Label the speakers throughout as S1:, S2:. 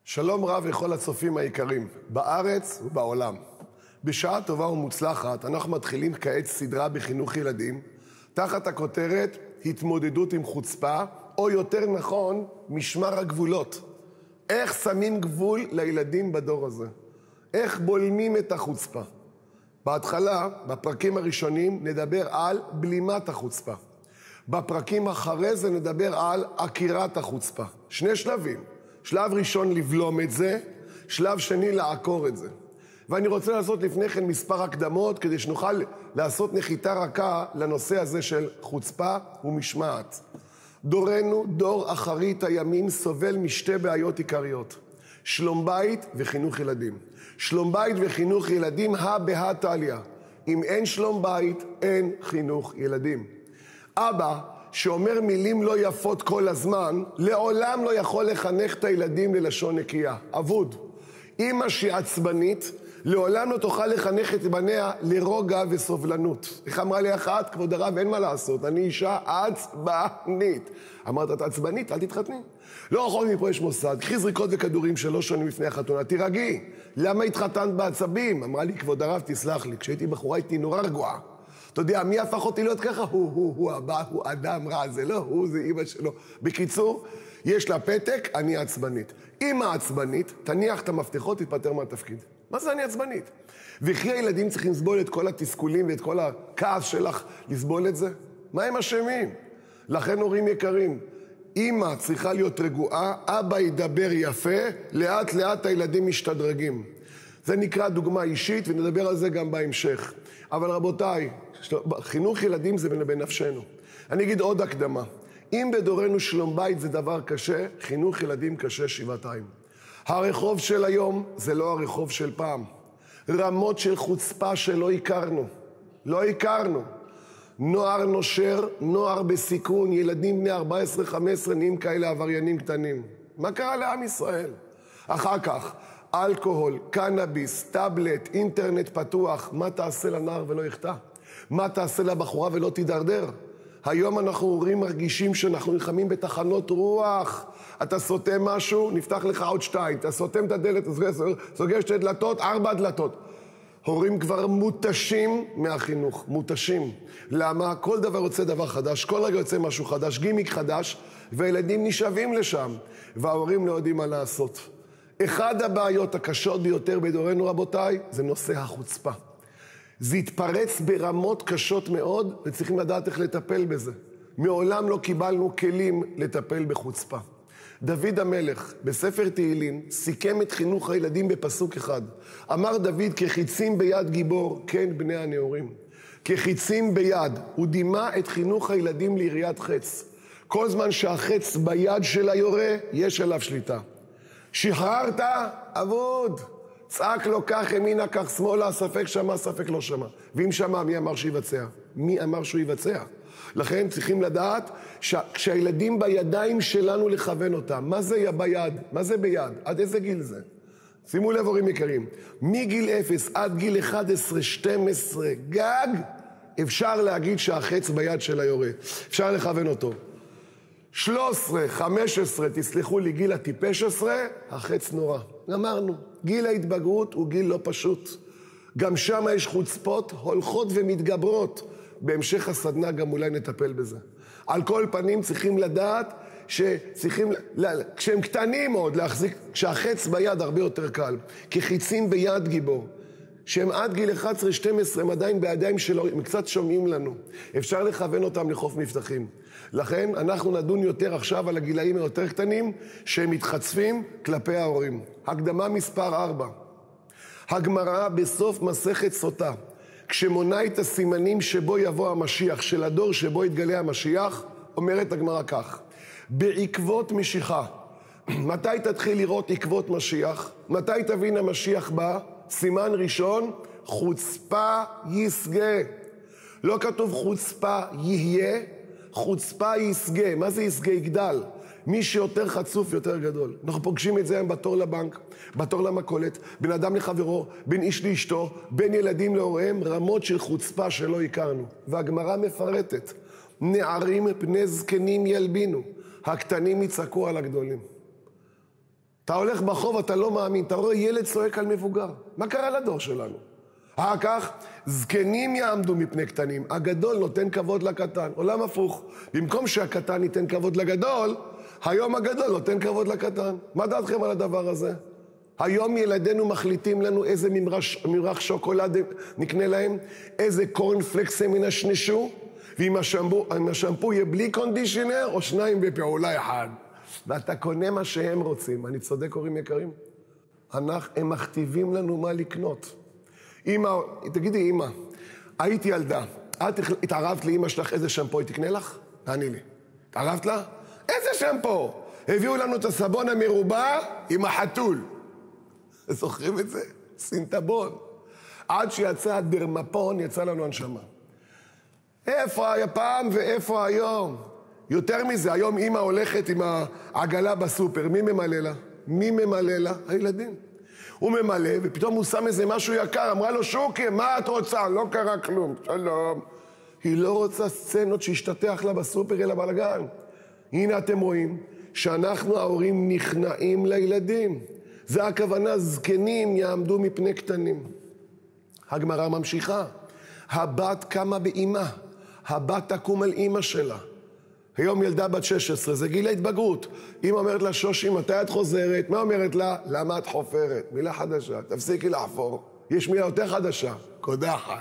S1: שלום רב לכל הצופים היקרים, בארץ ובעולם. בשעה טובה ומוצלחת אנחנו מתחילים כעת סדרה בחינוך ילדים, תחת הכותרת התמודדות עם חוצפה, או יותר נכון, משמר הגבולות. איך שמים גבול לילדים בדור הזה? איך בולמים את החוצפה? בהתחלה, בפרקים הראשונים, נדבר על בלימת החוצפה. בפרקים אחרי זה נדבר על עקירת החוצפה. שני שלבים. שלב ראשון לבלום את זה, שלב שני לעקור את זה. ואני רוצה לעשות לפני כן מספר הקדמות, כדי שנוכל לעשות נחיתה רכה לנושא הזה של חוצפה ומשמעת. דורנו, דור אחרית הימים, סובל משתי בעיות עיקריות. שלום בית וחינוך ילדים. שלום בית וחינוך ילדים, בהא תליא. אם אין שלום בית, אין חינוך ילדים. אבא, שאומר מילים לא יפות כל הזמן, לעולם לא יכול לחנך את הילדים ללשון נקייה. אבוד. אמא שהיא עצבנית, לעולם לא תוכל לחנך את בניה לרוגע וסובלנות. איך אמרה לי אחת? כבוד הרב, אין מה לעשות, אני אישה עצבנית. אמרת, את עצבנית, אל תתחתני. לא רחוק מפה יש מוסד, קחי זריקות וכדורים 3 שנים לפני החתונה, תירגעי. למה התחתנת בעצבים? אמרה לי, כבוד הרב, תסלח לי, כשהייתי בחורה הייתי נורא רגועה. אתה יודע, מי הפך אותי להיות ככה? הוא הבא, הוא אדם רע, זה לא הוא, זה אמא שלו. בקיצור, יש לה פתק, אני עצבנית. אמא עצבנית, תניח את המפתחות, תתפטר מהתפקיד. מה זה אני עצבנית? וכי הילדים צריכים לסבול את כל התסכולים ואת כל הכעס שלך לסבול את זה? מה הם אשמים? לכן הורים יקרים, אמא צריכה להיות רגועה, אבא ידבר יפה, לאט לאט הילדים משתדרגים. זה נקרא דוגמה אישית ונדבר על זה גם בהמשך. אבל רבותיי, חינוך ילדים זה בנפשנו. אני אגיד עוד הקדמה. אם בדורנו שלום בית זה דבר קשה, חינוך ילדים קשה שבעתיים. הרחוב של היום זה לא הרחוב של פעם. רמות של חוצפה שלא הכרנו. לא הכרנו. נוער נושר, נוער בסיכון, ילדים בני 14-15 נהיים כאלה עבריינים קטנים. מה קרה לעם ישראל? אחר כך, אלכוהול, קנאביס, טאבלט, אינטרנט פתוח, מה תעשה לנער ולא יחטא? מה תעשה לבחורה ולא תידרדר? היום אנחנו הורים מרגישים שאנחנו נלחמים בתחנות רוח. אתה סותם משהו, נפתח לך עוד 2. אתה סותם את הדלת, סוגר 2 דלתות, 4 דלתות. הורים כבר מותשים מהחינוך, מותשים. למה? כל דבר יוצא דבר חדש, כל רגע יוצא משהו חדש, גימיק חדש, והילדים נשאבים לשם, וההורים לא יודעים מה לעשות. אחד הבעיות הקשות ביותר בדורנו רבותיי, זה נושא החוצפה. זה התפרץ ברמות קשות מאוד, וצריכים לדעת איך לטפל בזה. מעולם לא קיבלנו כלים לטפל בחוצפה. דוד המלך, בספר תהילים, סיכם את חינוך הילדים בפסוק אחד. אמר דוד, כחיצים ביד גיבור, כן בני הנאורים. כחיצים ביד, הוא דימה את חינוך הילדים ליריית חץ. כל זמן שהחץ ביד של היורה, יש עליו שליטה. שחררת, אבוד. צעק לו כך ימינה, כך שמאלה, ספק שמה, ספק לא שמה. ואם שמה, מי אמר שיבצע? מי אמר שהוא יבצע? לכן צריכים לדעת כשהילדים בידיים שלנו לכוון אותם. מה זה ביד? מה זה ביד? עד איזה גיל זה? שימו לב הורים יקרים. מגיל 0 עד גיל 11-12 גג, אפשר להגיד שהחץ ביד של היורה. אפשר לכוון אותו. 13, 15, תסלחו לי, גיל הטיפש 10, החץ נורא. אמרנו, גיל ההתבגרות הוא גיל לא פשוט. גם שם יש חוצפות, הולכות ומתגברות. בהמשך הסדנה גם אולי נטפל בזה. על כל פנים צריכים לדעת שצריכים, כשהם קטנים עוד, להחזיק, כשהחץ ביד הרבה יותר קל. כחיצים ביד גיבור. שהם עד גיל 11-12 הם עדיין בידיים שלו, הם קצת שומעים לנו. אפשר לכוון אותם לחוף מבטחים. לכן אנחנו נדון יותר עכשיו על הגילאים היותר קטנים, שהם מתחצפים כלפי ההורים. הקדמה מספר 4. הגמרא בסוף מסכת סוטה, כשמונה את הסימנים שבו יבוא המשיח, של הדור שבו יתגלה המשיח, אומרת הגמרא כך, בעקבות משיחה. מתי תתחיל לראות עקבות משיח? מתי תבין המשיח בא? סימן ראשון, חוצפה יסגה. לא כתוב חוצפה יהיה, חוצפה יסגה. מה זה יסגה? יגדל. מי שיותר חצוף יותר גדול. אנחנו פוגשים את זה היום בתור לבנק, בתור למכולת, בין אדם לחברו, בין איש לאשתו, בין ילדים להוריהם, רמות של חוצפה שלא הכרנו. והגמרא מפרטת, נערים פני זקנים ילבינו, הקטנים יצעקו על הגדולים. אתה הולך ברחוב, אתה לא מאמין, אתה רואה ילד צועק על מבוגר. מה קרה לדור שלנו? אחר כך, זקנים יעמדו מפני קטנים. הגדול נותן כבוד לקטן. עולם הפוך. במקום שהקטן ייתן כבוד לגדול, היום הגדול נותן כבוד לקטן. מה דעתכם על הדבר הזה? היום ילדינו מחליטים לנו איזה ממרח שוקולד נקנה להם, איזה קורנפלקס הם ינשנשו, ואם השמפו יהיה בלי קונדישנר או שניים בפעולה אחד. ואתה קונה מה שהם רוצים. אני צודק, הורים יקרים? הם מכתיבים לנו מה לקנות. אמא, תגידי אמא, היית ילדה, את התערבת לאמא שלך איזה שמפו היא תקנה לך? תעני לי. התערבת לה? איזה שמפו? הביאו לנו את הסבון המרובע עם החתול. זוכרים את זה? סינטבון. עד שיצא הדרמפון, יצא לנו הנשמה. איפה היה פעם ואיפה היום? יותר מזה, היום אמא הולכת עם העגלה בסופר, מי ממלא לה? מי ממלא לה? הילדים. הוא ממלא, ופתאום הוא שם איזה משהו יקר, אמרה לו, שוקי, מה את רוצה? לא קרה כלום, שלום. היא לא רוצה סצנות שהשתתח לה בסופר אלא בלגן. הנה אתם רואים שאנחנו ההורים נכנעים לילדים. זה הכוונה, זקנים יעמדו מפני קטנים. הגמרא ממשיכה. הבת קמה באמא, הבת תקום על אמא שלה. היום ילדה בת 16, זה גיל ההתבגרות. אמא אומרת לה, שושי, מתי את חוזרת? מה אומרת לה? למה את חופרת? מילה חדשה, תפסיקי לחפור. יש מילה יותר חדשה, קודחת.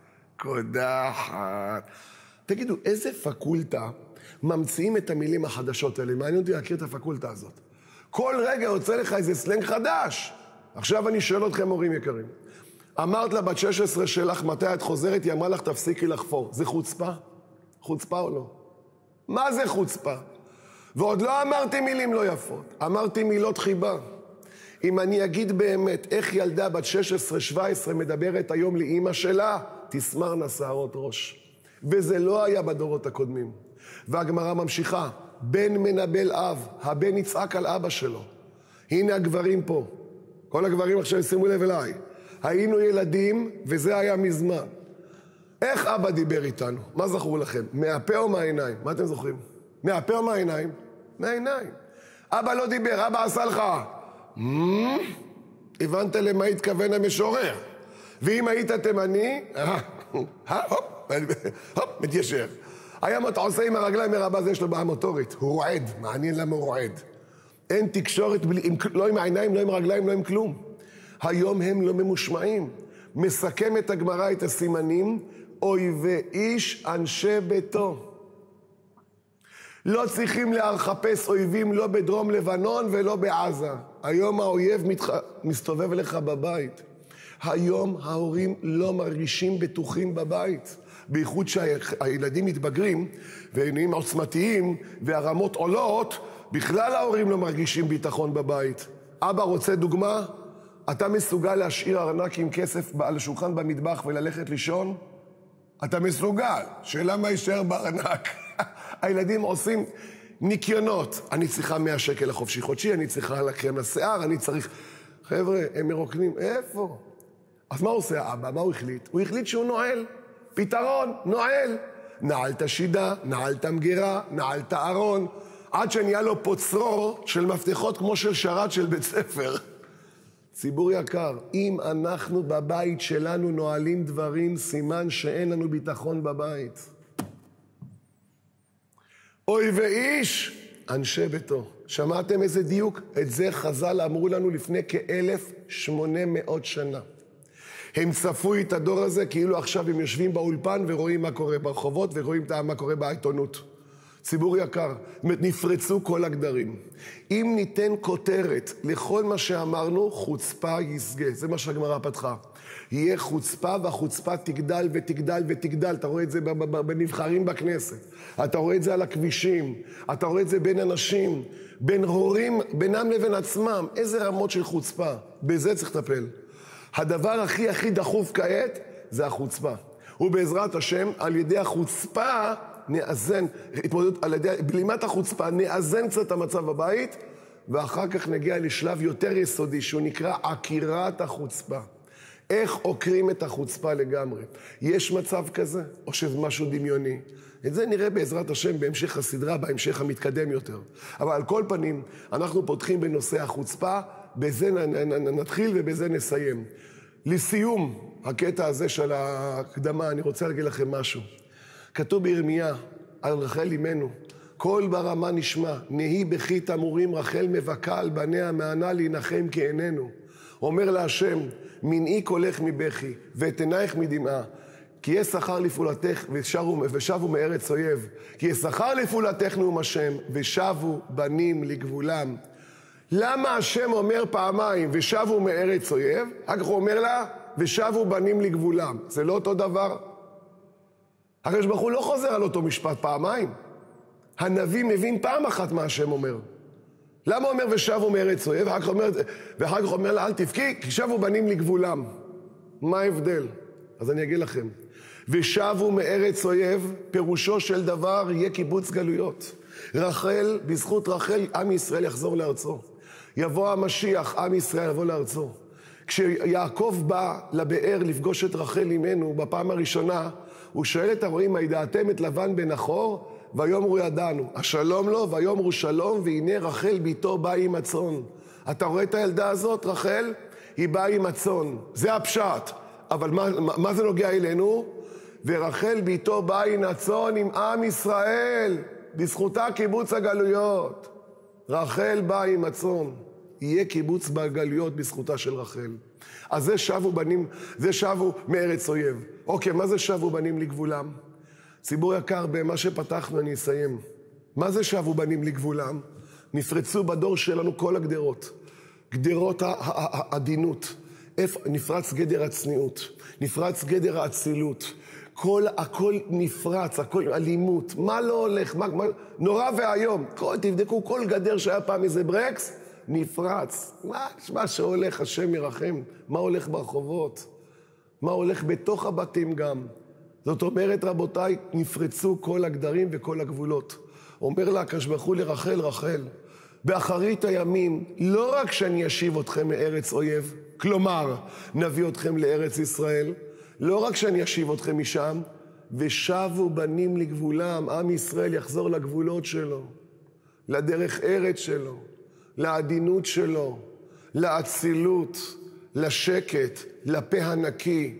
S1: קודחת. תגידו, איזה פקולטה ממציאים את המילים החדשות האלה? מעניין אותי להכיר את הפקולטה הזאת. כל רגע יוצא לך איזה סלנג חדש. עכשיו אני שואל אתכם, הורים יקרים. אמרת לה בת 16 שלך, מתי את חוזרת? היא אמרה לך, תפסיקי לחפור. זה חוצפה? חוצפה או לא? מה זה חוצפה? ועוד לא אמרתי מילים לא יפות, אמרתי מילות חיבה. אם אני אגיד באמת איך ילדה בת 16-17 מדברת היום לאמא שלה, תסמרנה שערות ראש. וזה לא היה בדורות הקודמים. והגמרא ממשיכה, בן מנבל אב, הבן יצעק על אבא שלו. הנה הגברים פה, כל הגברים עכשיו שימו לב אליי. היינו ילדים וזה היה מזמן. איך אבא דיבר איתנו? מה זכרו לכם? מהפה או מהעיניים? מה אתם זוכרים? מהפה או מהעיניים? מהעיניים. אבא לא דיבר, אבא עשה לך. הבנת למה התכוון המשורר. ואם היית תימני, הופ, מתיישר. היה מה אתה עושה עם הרגליים מרבה, זה יש לו בעיה מוטורית. הוא רועד, מעניין למה הוא רועד. אין תקשורת, לא עם העיניים, לא עם הרגליים, לא עם כלום. היום הם לא ממושמעים. מסכם את הגמרא את הסימנים, אויבי איש אנשי ביתו. לא צריכים לחפש אויבים לא בדרום לבנון ולא בעזה. היום האויב מסתובב לך בבית. היום ההורים לא מרגישים בטוחים בבית. בייחוד שהילדים מתבגרים ונהיים עוצמתיים והרמות עולות, בכלל ההורים לא מרגישים ביטחון בבית. אבא רוצה דוגמה? אתה מסוגל להשאיר ארנק עם כסף על השולחן במטבח וללכת לישון? אתה מסוגל. שאלה מה יישאר בארנק. הילדים עושים ניקיונות. אני צריכה 100 שקל לחופשי חודשי, אני צריכה לקרם לשיער, אני צריך... חבר'ה, הם מרוקנים. איפה? אז מה עושה האבא? מה הוא החליט? הוא החליט שהוא נועל. פתרון, נועל. נעל את השידה, נעל את המגירה, נעל את הארון, עד שנהיה לו פה צרור של מפתחות כמו של שרת של בית ספר. ציבור יקר, אם אנחנו בבית שלנו נועלים דברים, סימן שאין לנו ביטחון בבית. אוי ואיש, אנשי ביתו. שמעתם איזה דיוק? את זה חז"ל אמרו לנו לפני כ-1800 שנה. הם צפו את הדור הזה כאילו עכשיו הם יושבים באולפן ורואים מה קורה ברחובות ורואים מה קורה בעיתונות. ציבור יקר, נפרצו כל הגדרים. אם ניתן כותרת לכל מה שאמרנו, חוצפה יסגה. זה מה שהגמרא פתחה. יהיה חוצפה והחוצפה תגדל ותגדל ותגדל. אתה רואה את זה בנבחרים בכנסת. אתה רואה את זה על הכבישים. אתה רואה את זה בין אנשים, בין הורים, בינם לבין עצמם. איזה רמות של חוצפה. בזה צריך לטפל. הדבר הכי דחוף כעת זה החוצפה. ובעזרת השם, על ידי החוצפה נאזן, התמודדות על ידי בלימת החוצפה, נאזן קצת המצב בבית, ואחר כך נגיע לשלב יותר יסודי, שהוא נקרא עקירת החוצפה. איך עוקרים את החוצפה לגמרי. יש מצב כזה, או שזה משהו דמיוני? את זה נראה בעזרת השם בהמשך הסדרה, בהמשך המתקדם יותר. אבל על כל פנים, אנחנו פותחים בנושא החוצפה, בזה נתחיל ובזה נסיים. לסיום הקטע הזה של ההקדמה, אני רוצה להגיד לכם משהו. כתוב בירמיה על רחל אמנו, כל ברמה נשמע, נהי בכי תמורים רחל מבכה על בניה, מענה להנחם כעיננו. אומר לה השם, מנעי קולך מבכי ואת עינייך מדמעה, כי יש שכר לפעולתך ושבו מארץ אויב, כי יש שכר לפעולתך נאום השם ושבו בנים לגבולם. למה השם אומר פעמיים ושבו מארץ אויב? אחר כך הוא אומר לה ושבו בנים לגבולם. זה לא אותו דבר? הקדוש ברוך הוא לא חוזר על אותו משפט פעמיים. הנביא מבין פעם אחת מה השם אומר. למה אומר ושבו מארץ אויב? ואחר כך אומר לה אל תבכי, כי שבו בנים לגבולם. מה ההבדל? אז אני אגיד לכם. ושבו מארץ אויב, פירושו של דבר יהיה קיבוץ גלויות. רחל, בזכות רחל, עם ישראל יחזור לארצו. יבוא המשיח, עם ישראל יבוא לארצו. כשיעקב בא לבאר לפגוש את רחל אמנו בפעם הראשונה, הוא שואל את הרועים, הידעתם את לבן בן נחור? ויאמרו ידענו. השלום לו, ויאמרו שלום, והנה רחל ביתו באה עם הצאן. אתה רואה את הילדה הזאת, רחל? היא באה עם הצאן. זה הפשט. אבל מה זה נוגע אלינו? ורחל ביתו באה עם הצאן עם עם ישראל. בזכותה קיבוץ הגלויות. רחל באה עם הצאן. יהיה קיבוץ בגלויות בזכותה של רחל. אז זה שבו בנים, זה שבו מארץ אויב. אוקיי, מה זה שבו בנים לגבולם? ציבור יקר, במה שפתחנו אני אסיים. מה זה שבו בנים לגבולם? נפרצו בדור שלנו כל הגדרות. גדרות העדינות. נפרץ גדר הצניעות. נפרץ גדר האצילות. הכל נפרץ, הכל אלימות. מה לא הולך? נורא והיום. תבדקו כל גדר שהיה פעם איזה ברקס, נפרץ. מה שהולך, השם ירחם. מה הולך ברחובות? מה הולך בתוך הבתים גם? זאת אומרת, רבותיי, נפרצו כל הגדרים וכל הגבולות. אומר לה, כשבחו לרחל, רחל, באחרית הימים, לא רק שאני אשיב אתכם מארץ אויב, כלומר, נביא אתכם לארץ ישראל, לא רק שאני אשיב אתכם משם, ושבו בנים לגבולם, עם ישראל יחזור לגבולות שלו, לדרך ארץ שלו, לעדינות שלו, לאצילות, לשקט, לפה הנקי,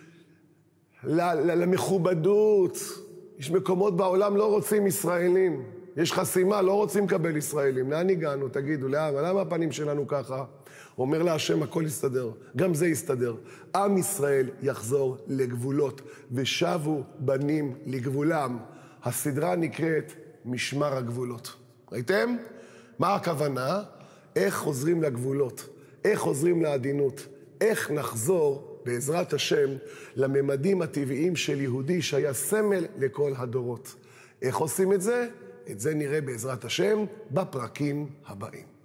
S1: למכובדות. יש מקומות בעולם לא רוצים ישראלים. יש חסימה, לא רוצים לקבל ישראלים. לאן הגענו? תגידו, למה הפנים שלנו ככה? אומר לה השם, הכל יסתדר. גם זה יסתדר. עם ישראל יחזור לגבולות, ושבו בנים לגבולם. הסדרה נקראת משמר הגבולות. ראיתם? מה הכוונה? איך חוזרים לגבולות? איך חוזרים לעדינות? איך נחזור בעזרת השם לממדים הטבעיים של יהודי שהיה סמל לכל הדורות? איך עושים את זה? את זה נראה בעזרת השם בפרקים הבאים.